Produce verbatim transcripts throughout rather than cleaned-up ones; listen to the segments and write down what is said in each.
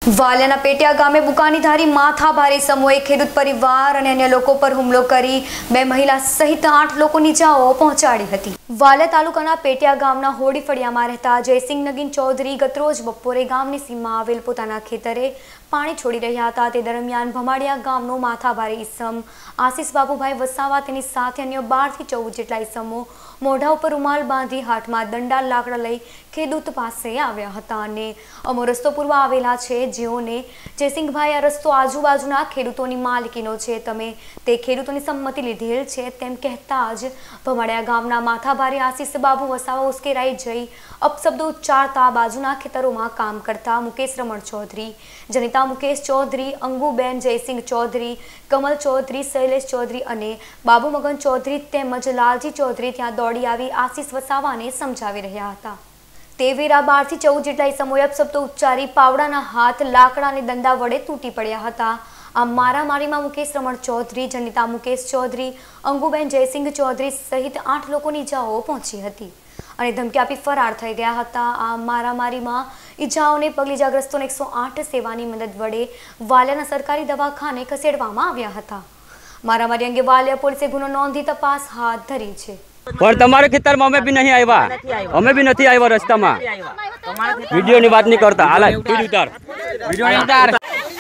વાલિયાના પેટિયા ગામે બુકાનીધારી માથાભારે સમૂહે ખેડૂત પરિવાર અને અન્ય લોકો પર હુમલો કરી બે મહિલા સહિત આઠ લોકોની ઇજાઓ પહોંચાડી હતી। વાલિયા તાલુકાના પેટિયા ગામના હોડી ફળિયામાં રહેતા જયસિંહ નગીન ચૌધરી ગતરોજ બપોરે ગામની સીમમાં આવેલ પોતાના ખેતરે પાણી છોડી રહ્યા હતા। તે દરમિયાન ભમાડિયા ગામનો માથાભારે ઈસમ આશીષ બાબુભાઈ વસાવા તેની સાથે અન્ય બાર થી ચૌદ જેટલા ઈસમો મોઢા ઉપર રૂમાલ બાંધી હાથમાં દંડા લાકડા લઈ ખેડૂત પાસે આવ્યા હતા અને અમો રસ્તો પૂરવા આવેલા છે, જેઓને જયસિંહભાઈ આ રસ્તો આજુબાજુના ખેડૂતોની માલિકીનો છે, તમે તે ખેડૂતોની સંમતિ લીધેલ છે તેમ કહેતા જ ભમાડિયા ગામના માથાભારે આશીષ બાબુ વસાવા ઉશ્કેરાઈ જઈ અપશબ્દો ઉચ્ચારતા બાજુના ખેતરોમાં કામ કરતા મુકેશ રમણ ચૌધરી, જનિતા મુકેશ ચૌધરી, અંગુબેન જયસિંહ ચૌધરી, કમલ ચૌધરી, શૈલેષ ચૌધરી અને બાબુ મગન ચૌધરી તેમજ લાલજી ચૌધરી ત્યાં દોડી આવી આશીષ વસાવાને સમજાવી રહ્યા હતા। તે વેરા બાર થી ચૌદ જેટલા ઈસમોએ અપશબ્દો ઉચ્ચારી પાવડાના હાથ લાકડા અને દંડા વડે તૂટી પડ્યા હતા। આ મારામારીમાં મુકેશ રમણ ચૌધરી, જનિતા મુકેશ ચૌધરી, અંગુબેન જયસિંહ ચૌધરી સહિત આઠ લોકોની ઇજાઓ પહોંચી હતી અને ધમકી આપી ફરાર થઈ ગયા હતા। આ મારામારીમાં ઇજાઓને પગલે ઇજાગ્રસ્તોને એકસો આઠ સેવાની મદદ વડે વાલિયાના સરકારી દવાખાને ખસેડવામાં આવ્યા હતા। મારામારી અંગે વાલિયા પોલીસે ગુનો નોંધી તપાસ હાથ ધરી છે। पर तमारे खेतर में हमें भी नहीं आया, हमें भी नहीं आया रास्ता में। वीडियो ની વાત नहीं करता, हाल फिर उतार वीडियो नहीं उतार।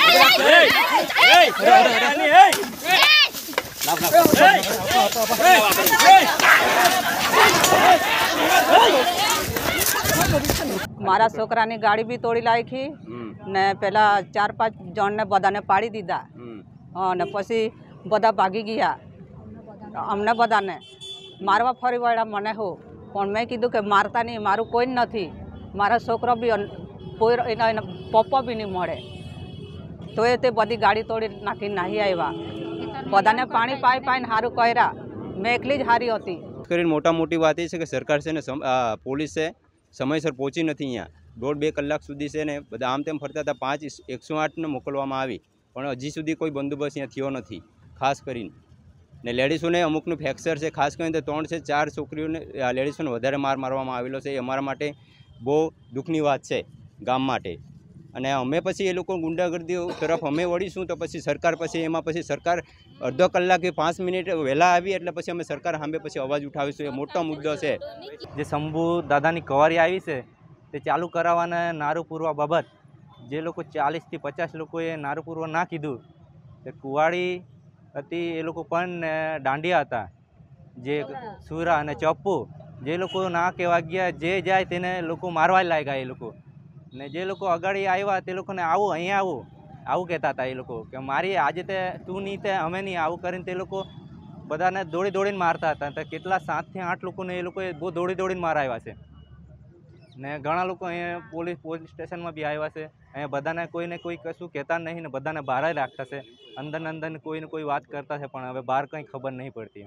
मारा छोकरा ने गाड़ी भी तोड़ी लायी ने पहला चार पांच जन ने बदा ने पाड़ी दीधा ने पछी बदा भागी गया। अमने बदा ने मारवा फरी वळ्या मने हो, पण मैं कीधुं के मारता नहीं, मारू कोई नहीं, मारा छोकरो भी कोई पप्पा भी नहीं मळे तो ये ते बधी गाड़ी तोड़ी नाखी नहीं आव्या। बधाने पाणी पाई पाई हारू कर्या, मैं एकली ज हारी हती। કરીને મોટા મોટી વાત એ છે કે સરકાર છે ને પોલીસે સમયસર પહોંચી નથી। અહીંયા દોઢ બે કલાક સુધી છે ને બધા આમ તેમ ફરતા હતા। પાંચ એકસો આઠને મોકલવામાં આવી પણ હજી સુધી કોઈ બંદોબસ્ત અહીંયા થયો નથી। ખાસ કરીને ને લેડીઝોને અમુકનું ફ્રેક્ચર છે, ખાસ કરીને ત્રણ છે ચાર છોકરીઓને લેડીઝોને વધારે માર મારવામાં આવેલો છે। એ અમારા માટે બહુ દુઃખની વાત છે ગામ માટે। અને અમે પછી એ લોકો ગુંડાગર્દી તરફ અમે વળીશું તો પછી સરકાર પછી એમાં પછી સરકાર અડધો કલાક કે પાંચ મિનિટ વહેલા આવી એટલે પછી અમે સરકાર સામે પછી અવાજ ઉઠાવીશું। એ મોટો મુદ્દો છે। જે શંભુ દાદાની કવારી આવી છે તે ચાલુ કરાવવાના નારું પૂરવા બાબત જે લોકો ચાલીસથી પચાસ લોકોએ નારું પૂરવા ના કીધું તે કુવાડી હતી, એ લોકો પણ દાંડિયા હતા, જે સુરા અને ચપ્પુ જે લોકો ના કહેવા ગયા જે જાય તેને લોકો મારવા લાગ્યા। એ લોકો ને જે લોકો અગાડી આવ્યા તે લોકોને આવું અહીંયા આવું આવું કહેતા હતા। એ લોકો કે મારી આજે તે તું નહીં તે અમે નહીં આવું કરીને તે લોકો બધાને દોડી દોડીને મારતા હતા। તો કેટલા સાતથી આઠ લોકોને એ લોકોએ બહુ દોડી દોડીને મારા આવ્યા છે ને ઘણા લોકો અહીંયા પોલીસ પોલીસ સ્ટેશનમાં બી આવ્યા છે। અહીંયા બધાને કોઈને કોઈ કશું કહેતા નહીં ને બધાને બહાર જ રાખતા છે। અંદર ને અંદર કોઈને કોઈ વાત કરતા છે પણ હવે બહાર કંઈ ખબર નહીં પડતી।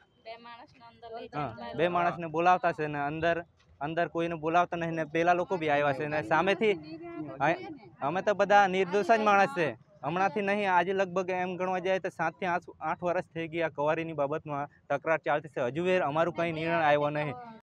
હા, બે માણસને બોલાવતા છે ને અંદર અંદર કોઈને બોલાવતા નહીં ને પેલા લોકો બી આવ્યા છે ને સામેથી અમે તો બધા નિર્દોષ જ માણસ છે। હમણાંથી નહીં, આજે લગભગ એમ ગણવા જાય તો સાતથી આઠ આઠ વર્ષ થઈ ગયા કવારીની બાબતમાં તકરાર ચાલતી છે। હજુ વેર અમારું કંઈ નિર્ણય આવ્યો નહીં।